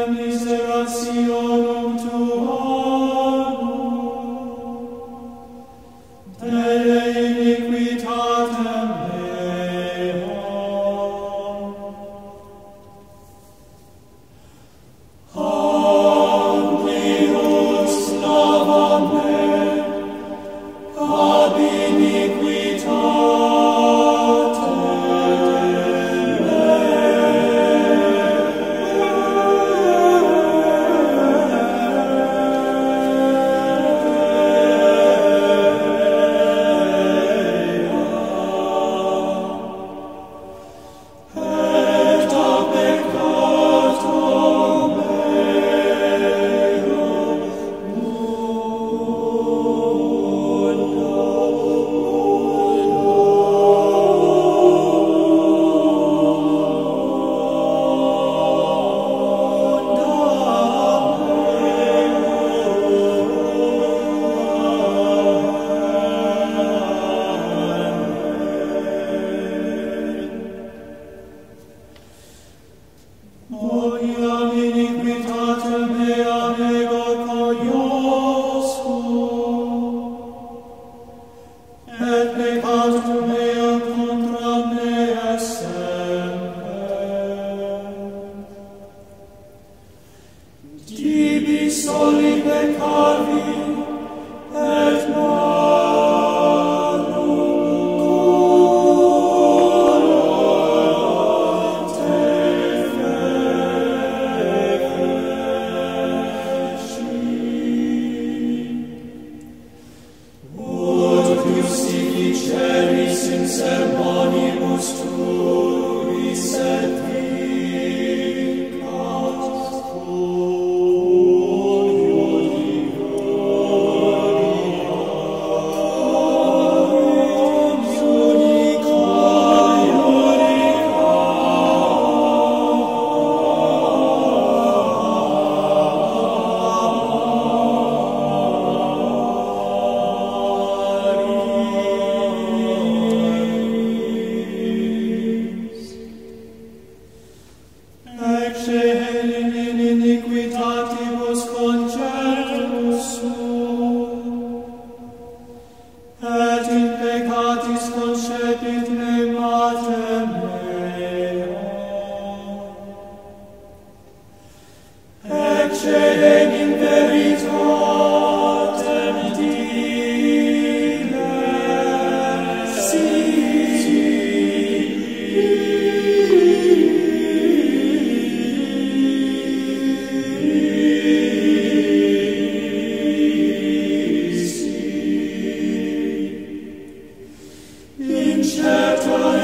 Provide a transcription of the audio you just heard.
miserationum tuam, delle iniquitatem meam. Omnibus nova me, ab iniquitatem et ab peccatum Moniam iniquitatem meam ego coniosum, et peccatum meam contra me essent. Tibi soli peccavi, et malum te ut crucificeris in sermonibus tuis et vicas cum ecce in iniquitatibus conceptus sum, et in peccatis concepit me mater mea. Ecce in veritatem dilesi, in certa